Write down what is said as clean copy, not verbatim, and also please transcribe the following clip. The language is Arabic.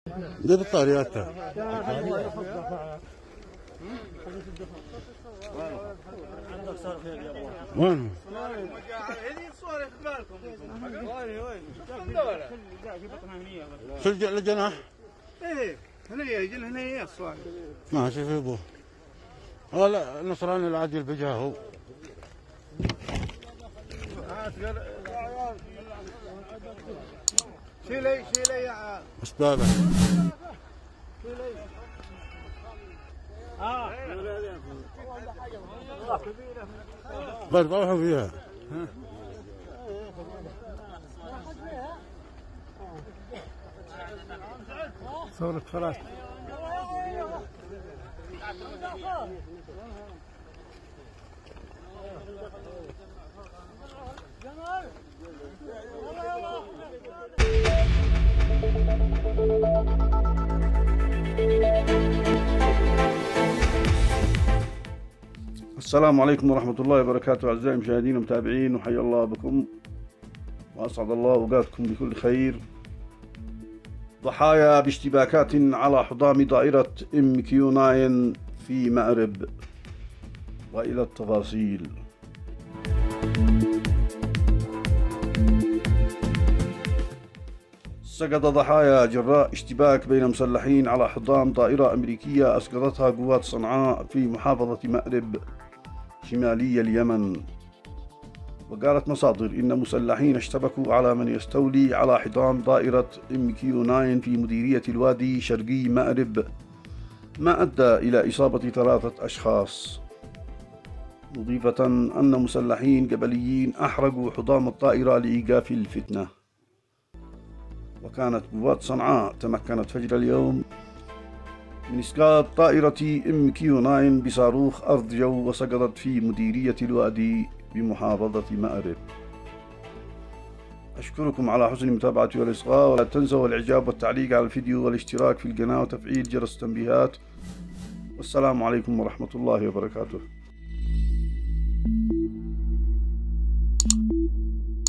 دي بطارياتها. وين؟ شو الجناح؟ ايه هنا يجي هنا هي الصواريخ. ماشي في ابوه. والله النصراني العادي بجاهه. شيلي يا عيال. اسبابه. بروحوا فيها. صورة فراش. السلام عليكم ورحمة الله وبركاته أعزائي المشاهدين ومتابعين، وحيا الله بكم وأسعد الله أوقاتكم بكل خير. ضحايا باشتباكات على حضام دائرة MQ9 في مأرب، وإلى التفاصيل. سقط ضحايا جراء اشتباك بين مسلحين على حضام طائرة أمريكية أسقطتها قوات صنعاء في محافظة مأرب شمالي اليمن. وقالت مصادر إن مسلحين اشتبكوا على من يستولي على حضام طائرة MQ9 في مديرية الوادي شرقي مأرب، ما أدى إلى إصابة 3 أشخاص، مضيفة أن مسلحين قبليين أحرقوا حضام الطائرة لإيقاف الفتنة. وكانت قوات صنعاء تمكنت فجر اليوم من إسقاط طائرة MQ9 بصاروخ أرض جو، وسقطت في مديرية الوادي بمحافظة مأرب. أشكركم على حسن المتابعة والإصغاء، ولا تنسوا الإعجاب والتعليق على الفيديو والاشتراك في القناة وتفعيل جرس التنبيهات. والسلام عليكم ورحمة الله وبركاته.